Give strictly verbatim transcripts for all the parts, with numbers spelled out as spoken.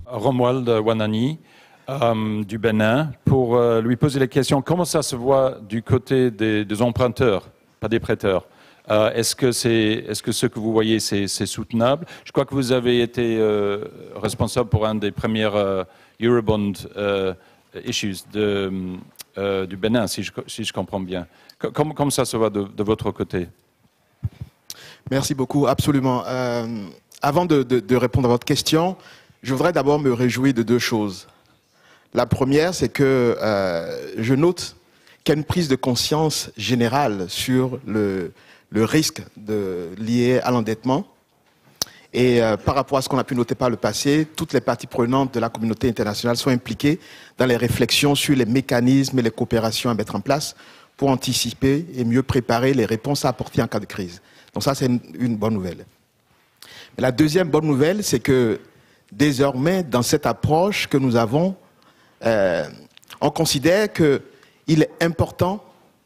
Romuald Wanani euh, du Bénin pour euh, lui poser la question comment ça se voit du côté des, des emprunteurs, pas des prêteurs. Euh, est-ce que c'est, est-ce que ce que vous voyez c'est, c'est soutenable? Je crois que vous avez été euh, responsable pour un des premiers euh, Eurobond euh, issues de, euh, du Bénin, si je, si je comprends bien. Comment, comment ça se voit de, de votre côté? Merci beaucoup, absolument. Euh, avant de, de, de répondre à votre question, je voudrais d'abord me réjouir de deux choses. La première, c'est que euh, je note qu'il y a une prise de conscience générale sur le, le risque de, lié à l'endettement. Et euh, par rapport à ce qu'on a pu noter par le passé, toutes les parties prenantes de la communauté internationale sont impliquées dans les réflexions sur les mécanismes et les coopérations à mettre en place pour anticiper et mieux préparer les réponses à apporter en cas de crise. Donc ça, c'est une, une bonne nouvelle. Mais la deuxième bonne nouvelle, c'est que désormais, dans cette approche que nous avons, euh, on considère qu'il est important,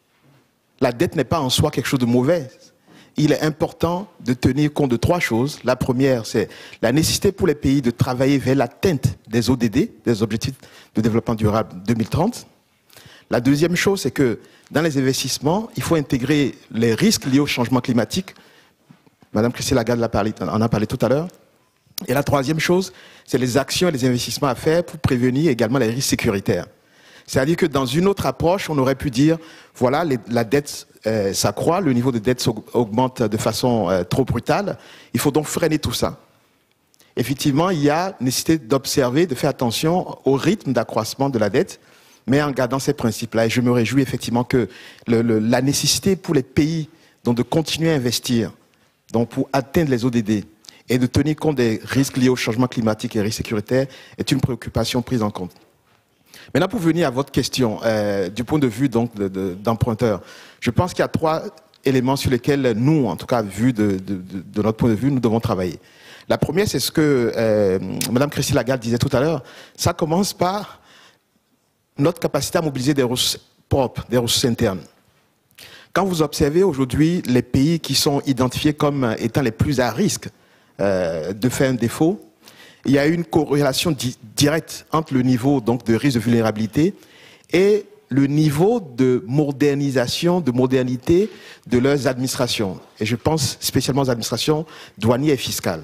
la dette n'est pas en soi quelque chose de mauvais. Il est important de tenir compte de trois choses. La première, c'est la nécessité pour les pays de travailler vers l'atteinte des O D D, des objectifs de développement durable deux mille trente. La deuxième chose, c'est que dans les investissements, il faut intégrer les risques liés au changement climatique. Madame Christine Lagarde en a parlé tout à l'heure. Et la troisième chose, c'est les actions et les investissements à faire pour prévenir également les risques sécuritaires. C'est-à-dire que dans une autre approche, on aurait pu dire, voilà, les, la dette euh, s'accroît, le niveau de dette augmente de façon euh, trop brutale, il faut donc freiner tout ça. Effectivement, il y a nécessité d'observer, de faire attention au rythme d'accroissement de la dette, mais en gardant ces principes-là. Et je me réjouis effectivement que le, le, la nécessité pour les pays donc, de continuer à investir, donc pour atteindre les O D D, et de tenir compte des risques liés au changement climatique et risques sécuritaires est une préoccupation prise en compte. Maintenant, pour venir à votre question, euh, du point de vue donc de, de, d'emprunteur, je pense qu'il y a trois éléments sur lesquels nous, en tout cas, vu de, de, de, de notre point de vue, nous devons travailler. La première, c'est ce que euh, Madame Christine Lagarde disait tout à l'heure. Ça commence par notre capacité à mobiliser des ressources propres, des ressources internes. Quand vous observez aujourd'hui les pays qui sont identifiés comme étant les plus à risque euh, de faire un défaut, il y a une corrélation di directe entre le niveau donc, de risque de vulnérabilité et le niveau de modernisation, de modernité de leurs administrations. Et je pense spécialement aux administrations douanières et fiscales.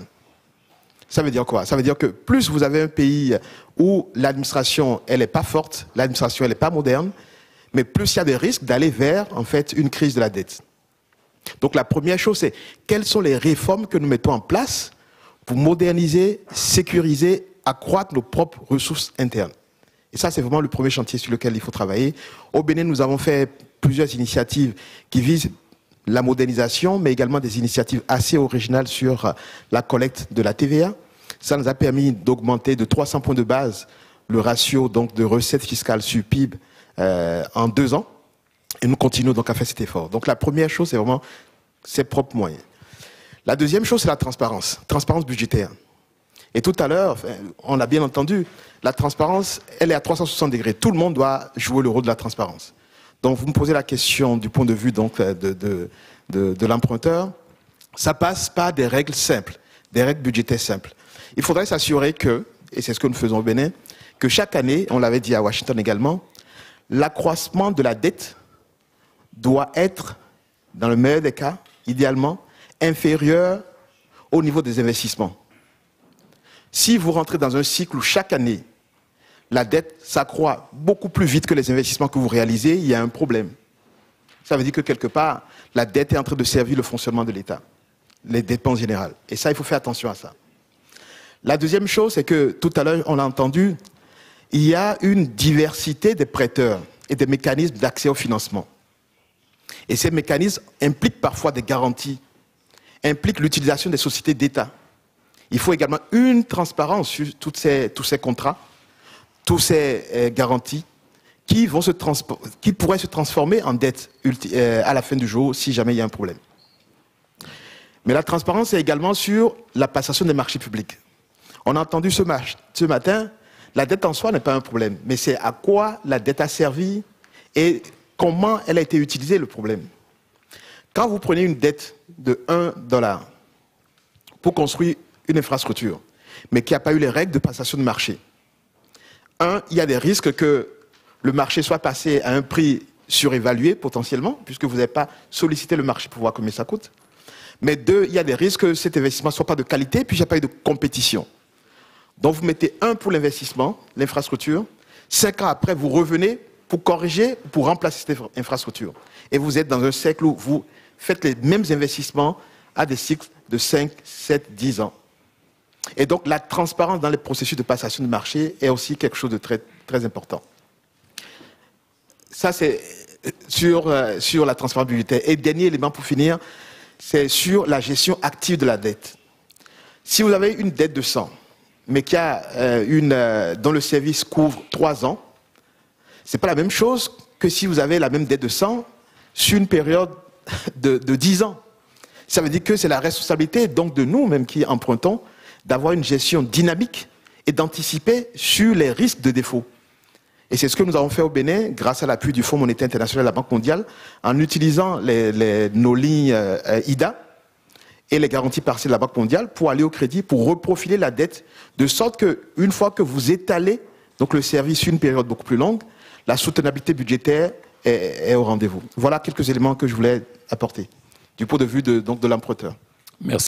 Ça veut dire quoi? Ça veut dire que plus vous avez un pays où l'administration, elle n'est pas forte, l'administration, elle n'est pas moderne, mais plus il y a des risques d'aller vers, en fait, une crise de la dette. Donc la première chose, c'est quelles sont les réformes que nous mettons en place pour moderniser, sécuriser, accroître nos propres ressources internes. Et ça, c'est vraiment le premier chantier sur lequel il faut travailler. Au Bénin, nous avons fait plusieurs initiatives qui visent la modernisation, mais également des initiatives assez originales sur la collecte de la T V A. Ça nous a permis d'augmenter de trois cents points de base le ratio donc, de recettes fiscales sur P I B euh, en deux ans. Et nous continuons donc à faire cet effort. Donc la première chose, c'est vraiment ses propres moyens. La deuxième chose, c'est la transparence, transparence budgétaire. Et tout à l'heure, on l'a bien entendu, la transparence, elle est à trois cent soixante degrés. Tout le monde doit jouer le rôle de la transparence. Donc vous me posez la question du point de vue donc, de, de, de, de l'emprunteur. Ça passe par des règles simples, des règles budgétaires simples. Il faudrait s'assurer que, et c'est ce que nous faisons au Bénin, que chaque année, on l'avait dit à Washington également, l'accroissement de la dette doit être, dans le meilleur des cas, idéalement, inférieur au niveau des investissements. Si vous rentrez dans un cycle où chaque année, la dette s'accroît beaucoup plus vite que les investissements que vous réalisez, il y a un problème. Ça veut dire que quelque part, la dette est en train de servir le fonctionnement de l'État, les dépenses générales. Et ça, il faut faire attention à ça. La deuxième chose, c'est que tout à l'heure, on l'a entendu, il y a une diversité des prêteurs et des mécanismes d'accès au financement. Et ces mécanismes impliquent parfois des garanties, impliquent l'utilisation des sociétés d'État. Il faut également une transparence sur toutes ces, tous ces contrats, toutes ces euh, garanties qui, vont se qui pourraient se transformer en dette euh, à la fin du jour si jamais il y a un problème. Mais la transparence est également sur la passation des marchés publics. On a entendu ce, ce matin, la dette en soi n'est pas un problème, mais c'est à quoi la dette a servi et comment elle a été utilisée le problème. Quand vous prenez une dette de un dollar pour construire une infrastructure, mais qui n'a pas eu les règles de passation de marché. Un, il y a des risques que le marché soit passé à un prix surévalué potentiellement, puisque vous n'avez pas sollicité le marché pour voir combien ça coûte. Mais deux, il y a des risques que cet investissement ne soit pas de qualité, puis il n'y a pas eu de compétition. Donc vous mettez un pour l'investissement, l'infrastructure, cinq ans après, vous revenez pour corriger, pour remplacer cette infrastructure. Et vous êtes dans un cercle où vous faites les mêmes investissements à des cycles de cinq, sept, dix ans. Et donc la transparence dans les processus de passation de marché est aussi quelque chose de très, très important. Ça, c'est sur, euh, sur la transparence budgétaire. Et dernier élément pour finir, c'est sur la gestion active de la dette. Si vous avez une dette de cent, mais qui a, euh, une, euh, dont le service couvre trois ans, ce n'est pas la même chose que si vous avez la même dette de cent sur une période de, de dix ans. Ça veut dire que c'est la responsabilité donc de nous, même qui empruntons, d'avoir une gestion dynamique et d'anticiper sur les risques de défaut. Et c'est ce que nous avons fait au Bénin, grâce à l'appui du Fonds monétaire international et de la Banque mondiale, en utilisant les, les, nos lignes euh, I D A et les garanties partielles de la Banque mondiale pour aller au crédit, pour reprofiler la dette, de sorte qu'une fois que vous étalez donc le service sur une période beaucoup plus longue, la soutenabilité budgétaire est, est au rendez-vous. Voilà quelques éléments que je voulais apporter, du point de vue de, donc de l'emprunteur. Merci.